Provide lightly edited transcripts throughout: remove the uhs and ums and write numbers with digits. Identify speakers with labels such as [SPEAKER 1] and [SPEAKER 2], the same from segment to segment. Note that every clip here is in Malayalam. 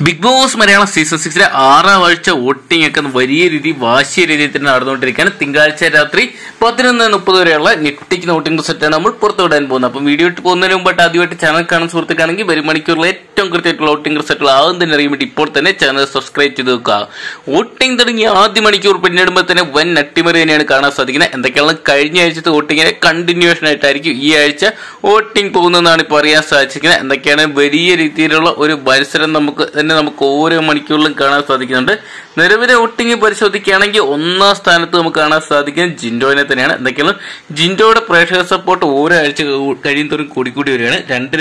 [SPEAKER 1] ബിഗ് ബോസ് മലയാളം സീസൺ 6 ആറാം ആഴ്ച വോട്ടിംഗ് ഒക്കെ വലിയ രീതിയിൽ വാശിയ രീതിയിൽ തന്നെ നടന്നുകൊണ്ടിരിക്കുകയാണ്. തിങ്കളാഴ്ച രാത്രി 11:30 വരെയുള്ള ഞെട്ടിക്കുന്ന വോട്ടിംഗ് റിസൾട്ടാണ് നമ്മൾ പുറത്തുവിടാൻ പോകുന്നത്. അപ്പം വീഡിയോ ഇട്ട് പോകുന്നതിന് മുമ്പായിട്ട് ആദ്യമായിട്ട് ചാനൽ കാണുന്ന സുഹൃത്തുക്കാണെങ്കിൽ വരും മണിക്കൂറിൽ ഏറ്റവും കൃത്യമായിട്ടുള്ള വോട്ടിംഗ് റിസൾട്ടുകൾ ആദ്യം തന്നെ അറിയാൻ വേണ്ടി ഇപ്പോൾ തന്നെ ചാനൽ സബ്സ്ക്രൈബ് ചെയ്ത് വെക്കുക. വോട്ടിംഗ് തുടങ്ങിയ ആദ്യ മണിക്കൂർ പിന്നിടുമ്പോൾ തന്നെ വൻ അട്ടിമറി തന്നെയാണ് കാണാൻ സാധിക്കുന്നത്. എന്തൊക്കെയാണ് കഴിഞ്ഞ ആഴ്ചത്തെ വോട്ടിങ്ങിന്റെ കണ്ടിന്യൂഷൻ ആയിട്ടായിരിക്കും ഈ ആഴ്ച വോട്ടിംഗ് പോകുന്നതെന്നാണ് ഇപ്പോൾ അറിയാൻ സാധിച്ചിരിക്കുന്നത്. എന്തൊക്കെയാണ് വലിയ രീതിയിലുള്ള ഒരു മത്സരം നമുക്ക് ഓരോ മണിക്കൂറിലും കാണാൻ സാധിക്കുന്നുണ്ട്. നിലവിലെ വോട്ടിംഗ് പരിശോധിക്കുകയാണെങ്കിൽ ഒന്നാം സ്ഥാനത്ത് നമുക്ക് കാണാൻ സാധിക്കുന്നത് ജിൻഡോനെ തന്നെയാണ്. എന്തൊക്കെയാണ് ജിൻഡോയുടെ പ്രേക്ഷക സപ്പോർട്ട് ഓരോ ആഴ്ച കഴിയുന്നതോറും കൂടിക്കൂടി വരികയാണ്.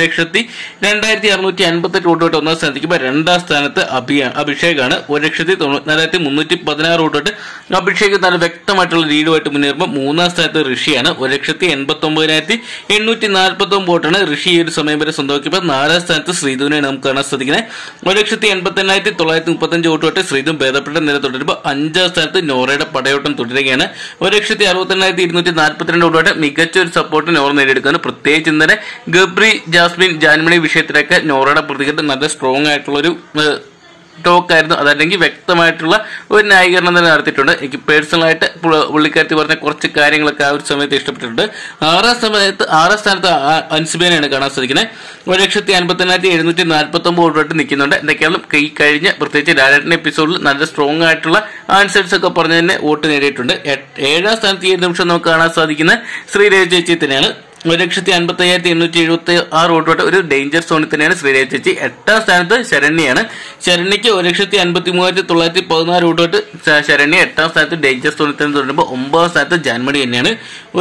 [SPEAKER 1] 2,02,658 വോട്ടോട്ട് ഒന്നാം സ്ഥാനത്തേക്ക് രണ്ടാം സ്ഥാനത്ത് അഭിഷേകാണ്. 1,94,316 വോട്ടോട്ട് അഭിഷേക് നല്ല വ്യക്തമായിട്ടുള്ള ലീഡുമായിട്ട് മുന്നേറുമ്പോൾ മൂന്നാം സ്ഥാനത്ത് ഋഷിയാണ്. 1,89,849 വോട്ടാണ് ഋഷി ഈ ഒരു സമയം വരെ സ്വന്തമാക്കിയപ്പോൾ നാലാം സ്ഥാനത്ത് ശ്രീധുവിനെയാണ് നമുക്ക് കാണാൻ സാധിക്കുന്നത്. 1,88,935 വോട്ടോട്ട് ശ്രീധു ഭേദപ്പെട്ട നില തുടരുമ്പോൾ അഞ്ചാം സ്ഥാനത്ത് നോറയുടെ പടയോട്ടം തുടരുകയാണ്. 1,68,242 വോട്ടോട്ട് മികച്ച ഒരു സപ്പോർട്ട് നോറ നേടിയെടുക്കുകയാണ്. പ്രത്യേകിച്ച് ഇന്നലെ ഗബ്രി, ജാസ്മിൻ, ജാൻമണി വിഷയത്തിലൊക്കെ നോറയുടെ പ്രതികരണം നല്ല സ്ട്രോങ് ആയിട്ടുള്ളൊരു ടോക്കായിരുന്നു. അതല്ലെങ്കിൽ വ്യക്തമായിട്ടുള്ള ഒരു ന്യായീകരണം തന്നെ നടത്തിയിട്ടുണ്ട്. എനിക്ക് പേഴ്സണലായിട്ട് പുള്ളിക്കാരത്തി പറഞ്ഞ കുറച്ച് കാര്യങ്ങളൊക്കെ ആ ഒരു സമയത്ത് ഇഷ്ടപ്പെട്ടിട്ടുണ്ട്. ആറാം സ്ഥാനത്ത് അൻസിബേനെയാണ് കാണാൻ സാധിക്കുന്നത്. 1,58,749 വോട്ടോട്ട് നിൽക്കുന്നുണ്ട്. എന്തൊക്കെയാണ് ഈ കഴിഞ്ഞ പ്രത്യേകിച്ച് രാജേട്ടൻ്റെ എപ്പിസോഡിൽ നല്ല സ്ട്രോങ് ആയിട്ടുള്ള ആൻസേഴ്സ് ഒക്കെ പറഞ്ഞ് തന്നെ വോട്ട് നേടിയിട്ടുണ്ട്. ഏഴാം സ്ഥാനത്ത് ഈ നിമിഷം നമുക്ക് കാണാൻ സാധിക്കുന്ന ശ്രീരേഖ ചേച്ചി തന്നെയാണ്. 1,55,876 വോട്ടോട്ട് ഒരു ഡേഞ്ചർ സോണിൽ തന്നെയാണ് ശ്രീരേഖ ചേച്ചി. എട്ടാം സ്ഥാനത്ത് ശരണ്യാണ്. ശരണ്യക്ക് 1,53,914 വോട്ടോട്ട് ശരണ്യ എട്ടാം സ്ഥാനത്ത് ഡേഞ്ചർ സോണിൽ തന്നെ തുടരുമ്പോൾ ഒമ്പതാം സ്ഥാനത്ത് ജാൻമണി തന്നെയാണ്.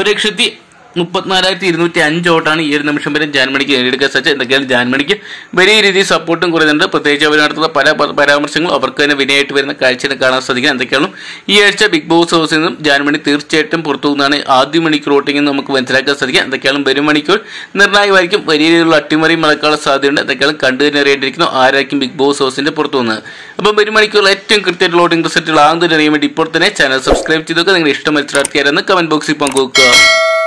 [SPEAKER 1] 1,34,205 വോട്ടാണ് ഈ ഒരു നിമിഷം വരെ ജാൻമണിക്ക് നേടിയെടുക്കാൻ സാധിച്ചത്. എന്തൊക്കെയാണ് ജാൻമണിക്ക് വലിയ രീതിയിൽ സപ്പോർട്ടും കുറയുന്നുണ്ട്. പ്രത്യേകിച്ച് അവർ നടത്തുന്ന പല പരാമർശങ്ങളും അവർക്ക് തന്നെ വിനയായിട്ട് വരുന്ന കാഴ്ചയെ കാണാൻ സാധിക്കുക. എന്തൊക്കെയാണ് ഈ ആഴ്ച ബിഗ് ബോസ് ഹൗസിൽ നിന്നും ജാൻമണി തീർച്ചയായിട്ടും പുറത്തു പോകുന്നതാണ് ആദ്യ മണിക്കൂർ വോട്ടിംഗ് നമുക്ക് മനസ്സിലാക്കാൻ സാധിക്കുക. എന്തൊക്കെയാണ് വരും മണിക്കൂർ നിർണായകമായിരിക്കും. വലിയ രീതിയിലുള്ള അട്ടിമറിയും നടക്കാനുള്ള സാധ്യതയുണ്ട്. എന്തൊക്കെയാണ് കണ്ടു തന്നെ അറിയേണ്ടിയിരിക്കുന്നു ആരായിരിക്കും ബിഗ് ബോസ് ഹൗസിന്റെ പുറത്തു പോകുന്നത്. അപ്പം വരും മണിക്കൂറിൽ ഏറ്റവും കൃത്യമായിട്ടുള്ള വോട്ടിംഗ് റിസൾട്ടുകൾ ആദ്യം അറിയാൻ വേണ്ടി ഇപ്പോൾ തന്നെ ചാനൽ സബ്സ്ക്രൈബ് ചെയ്തൊക്കെ നിങ്ങളുടെ ഇഷ്ടം മത്സരാർത്ഥിയാരെന്ന് കമന്റ് ബോക്സിൽ പങ്കുവെക്കുക.